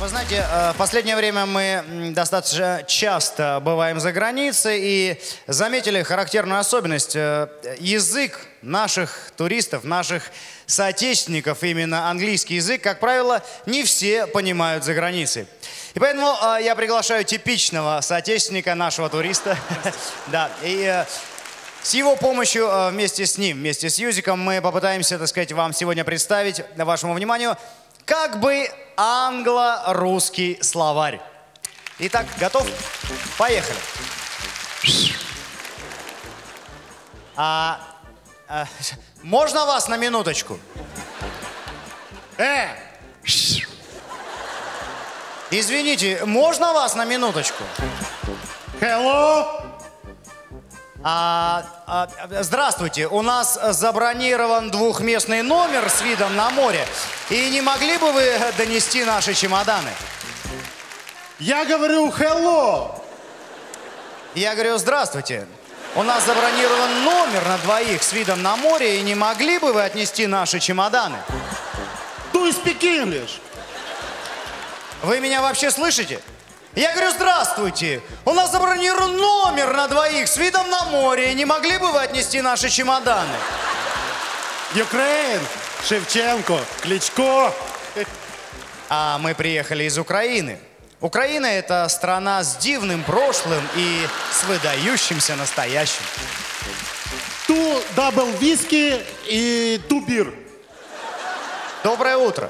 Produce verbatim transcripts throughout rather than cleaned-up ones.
Вы знаете, в последнее время мы достаточно часто бываем за границей и заметили характерную особенность. Язык наших туристов, наших соотечественников, именно английский язык, как правило, не все понимают за границей. И поэтому я приглашаю типичного соотечественника нашего туриста. Да, и с его помощью, вместе с ним, вместе с Юзиком, мы попытаемся, так сказать, вам сегодня представить вашему вниманию как бы англо-русский словарь. Итак, готов? Поехали. А, а, можно вас на минуточку? Э! Извините, можно вас на минуточку? Hello? А, а, здравствуйте, у нас забронирован двухместный номер с видом на море. И не могли бы вы донести наши чемоданы? Я говорю hello. Я говорю, здравствуйте. У нас забронирован номер на двоих с видом на море. И не могли бы вы отнести наши чемоданы? Do you speak English? Вы меня вообще слышите? Я говорю, здравствуйте. У нас забронирован номер на двоих с видом на море. И не могли бы вы отнести наши чемоданы? Ukraine, Шевченко, Кличко. А мы приехали из Украины. Украина – это страна с дивным прошлым и с выдающимся настоящим. Ту дабл виски и ту бир. Доброе утро.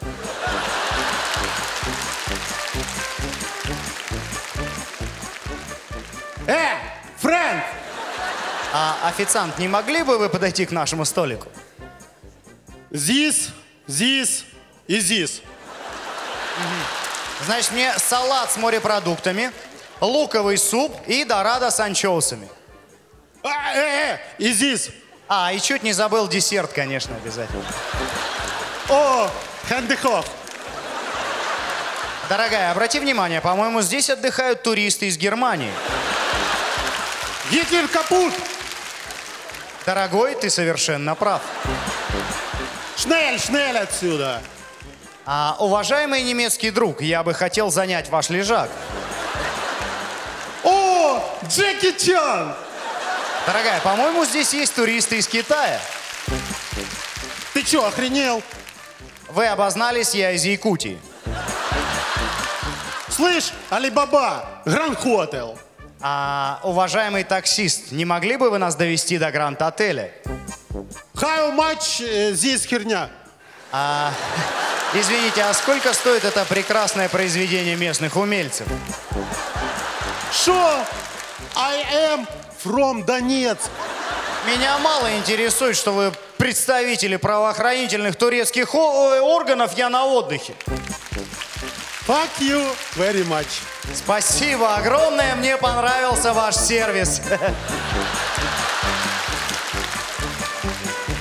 Э, friend! А, официант, не могли бы вы подойти к нашему столику? This, this и this. Значит, мне салат с морепродуктами, луковый суп и дорадо с анчоусами. А, э, э, и this. А, и чуть не забыл десерт, конечно, обязательно. О, хэндихоф. Дорогая, обрати внимание, по-моему, здесь отдыхают туристы из Германии. Гитлер капут. Дорогой, ты совершенно прав. Шнель, шнель отсюда. А, уважаемый немецкий друг, я бы хотел занять ваш лежак. О, Джеки Чан. Дорогая, по-моему, здесь есть туристы из Китая. Ты чё, охренел? Вы обознались, я из Якутии. Слышь, Алибаба, Гранд Хотел. А, уважаемый таксист, не могли бы вы нас довести до Гранд-отеля? How much э, здесь херня? А, извините, а сколько стоит это прекрасное произведение местных умельцев? Шо? I am from Донецк. Меня мало интересует, что вы представители правоохранительных турецких органов, я на отдыхе. Fuck you very much. Спасибо огромное, мне понравился ваш сервис.